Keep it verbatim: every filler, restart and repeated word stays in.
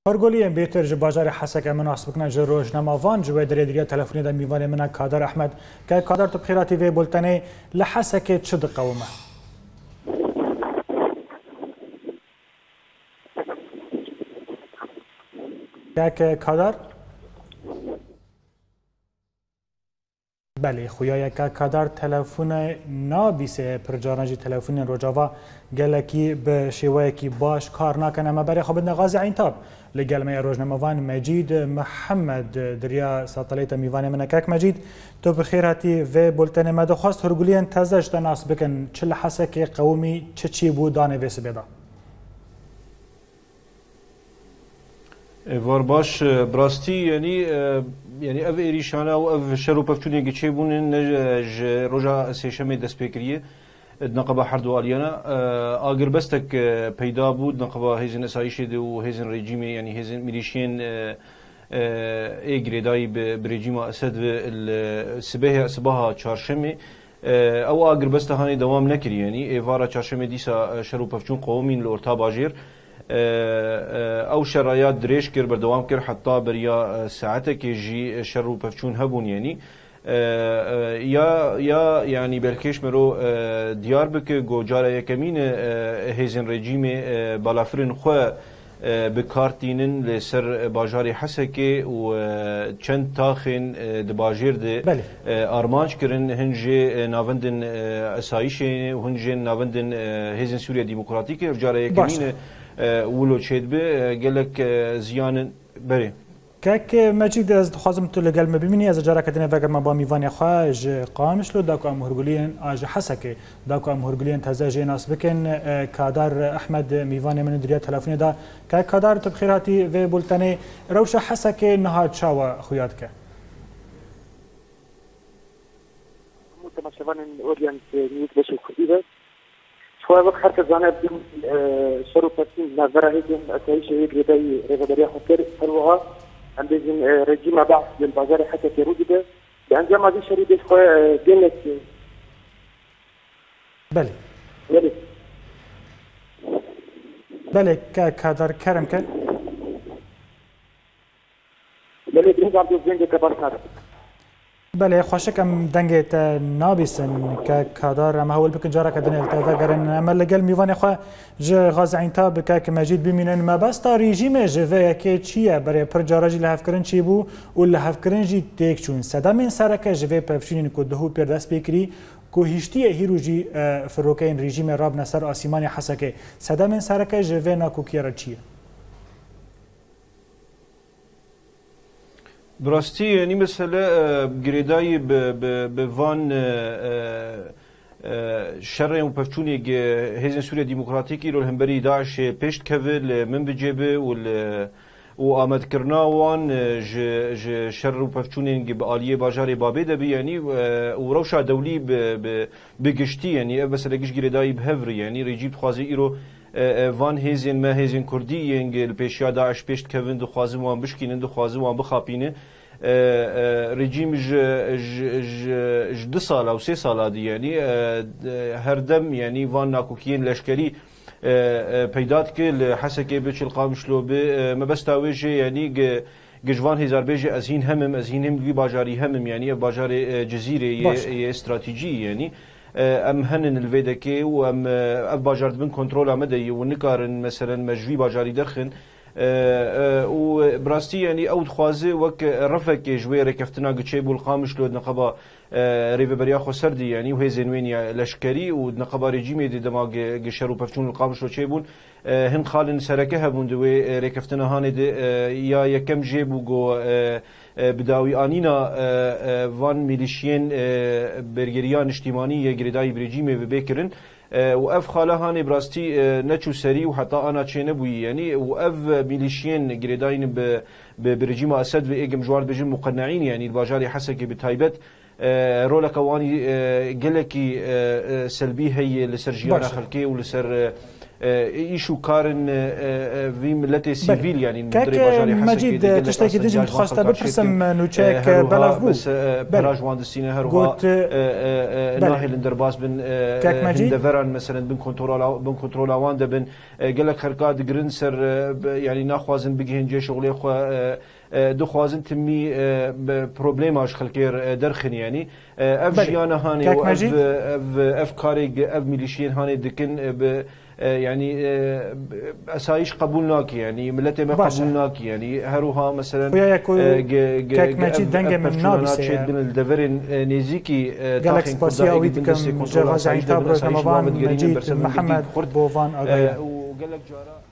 هرگولی بیتر ج بازار حسک مناسب کنه ج روزنامه وان جو در دریا تلفنی د میوان من کادر احمد که کادر تو بخیراتی و بولتنی لحسک چه قومه که کادر بله خویا که کادر تلفن نابیسه پرجارنجی تلفن روجاوا گلکی به شیوه کی باش کار نکنه ما برای خب نغازی عین تاب لگل می روزنامه‌وان مجید محمد دریا ساتلیت میوان منکک مجید تو بخیراتی و بولتن ما دخواست هرگولیان تزش دناس بکن چه لحسک قومی چه چی بود دانه ویس بدا وار باش براستی یعنی یعنی اف ایریشانه و اف شرو پفتونی که چه بونن نج روزا سیشمی دست بکریه نقبه حردو آلیانا آگر بستک پیدا بود نقبه هزین اسایشی دو هزین رژیمی یعنی هزین میلیشین ایگریدای برژیم اسد و السبه سبها چهارشنبه او آگر بسته هانی دوام نکری یعنی ایوارا چهارشنبه دیسا شرو پفتون قومین لورتا باجر او شرایط دریش کر بردوام کر حتی بریا ساعته که جی شر و پفچون هبون یعنی یا یا یعنی بلکش مرو دیار بک گوجار یکمین هیزن رژیم بالافرین خو بکارتینن لسر باجاری حسکه و چند تاخن دباجر ده آرمانج کرن هنجه ناوندن اسایش و هنجه ناوندن هیزن سوریا دموکراتیک رجار یکمین ولو شد به گلک زیان بری که مجید از خواستم تو لگل مبینی از جارا کدنه وگر ما با میوان خواهج قامش لو داکو ام هرگولین آج حسکه داکو ام هرگولین تزاج ناس بکن کادر احمد میوان من دریا تلفنی دا که کادر تو بخیراتی و بولتنی روش حسکه نهاد شاو خویاد که متماشوان اورينت نيت بشو كبيره شوي وقت حتى زانا بدهم شرو باتين نظرة هيجن أسايش يجري باي ريفادريا خطر فروها عندهم رجيم بعض للبازار حتى في رودة بأنجام هذه الشريدة شوي جنة بله بله بله كادر كرم كان بله بنرجع بدو زين كبار بله خوشکم دنگت نابیسن که کادار ما هول بکن جارا کدن التوا گرن اما لگل میوان خو ج غاز عین تا بک که مجید ببینن ما بس تا رژیم جوه که چیه برای پر جاراجی لحف کرن چی بو و لحف کرن جی تک چون صدا من سرک جوه پفشین کو دهو پر دست بکری کو هشتی هیروجی فروکین رژیم راب نصر آسیمان حسکه صدا من سرک جوه نا کو کیرا چیه براستی یعنی مثلا گریدای به وان شر و پفچونی که هزین سوریا دموکراتیکی رو همبری داعش پیشت کول من بجیبه و و آمد کرنا وان ج ج شر و پفچونی که به عالیه باجار بابه دبی یعنی و روشا دولی به بگشتی یعنی مثلا گش گریدای به هفر یعنی رجیب خوازی ایرو وان هزین ما هزین کردی ینگل پیشیا داعش پیشت کون دو خوازم وان بشکینن دو خوازم وان بخاپینه رژیم ج ج دو سال او سه سال دی یعنی هر دم یعنی وان ناکوکین لشکری پیدات که حسکه بچ القامش لو به ما بس تاویج یعنی گجوان هزار بیج از این همم از این هم وی باجاری همم یعنی باجار جزیره استراتژی یعنی ام هنن الفيدكي وام اف باجارد بن كنترول مدي ونكارن مثلا مجوي باجاري درخن و براستي يعني او خوازي وك رفك جويره كفتنا قتشيبو القامش لو نقبه ريفبريا خو سردي يعني وهي زينوينيا لشكري ونقبه ريجيمي دي دماغ قشرو بفتون القامش لو تشيبون هن خالن سركه بوندوي ريكفتنا هاني يا يكم جيبو جو بداوی آنینا وان میلیشین برگریان اجتماعی یگریدای برجیمه و بکرن و اف خاله هانی براستی نچو سری و حتی آنا چه نبوی یعنی و اف میلیشین گریداین به برجیم اسد و ایگم جوار بجن مقنعین یعنی الباجاری حسکی بتایبت رولک وانی گلکی سلبی هی لسر جیان خلکی و لسر ايشو كارن في ملتي سيفيل يعني كاك مجيد تشتكي ديجي متخصصه ببرسم نوتشيك بلاف بو بس براج واندسينا هروها ناهي لندرباس بن هندفران مثلا بن كنترول بن كنترول واندا بن قال لك خركات جرينسر يعني ناخوازن بيجين جي شغلي خو دخوازن تمي بروبليماش خلكير درخن يعني اف جيانا هاني واف اف كاريج اف ميليشيان هاني دكن يعني اسايش قبولناك يعني ملتي ما قبولناك يعني هروها مثلا كاك مجيد دنجه من نابسه بن الدفرين نيزيكي جالكس باسياوي دكم جغاز عين تابرو رمضان مجيد محمد بوفان اغايا وقال لك جارا